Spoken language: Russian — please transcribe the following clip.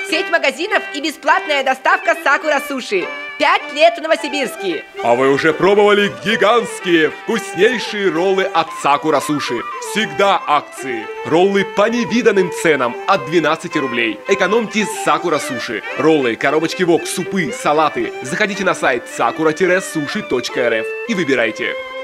Сеть магазинов и бесплатная доставка Сакура Суши. 5 лет в Новосибирске. А вы уже пробовали гигантские, вкуснейшие роллы от Сакура Суши? Всегда акции. Роллы по невиданным ценам от 12 рублей. Экономьте с Сакура Суши. Роллы, коробочки вок, супы, салаты. Заходите на сайт sakura-sushi.rf и выбирайте.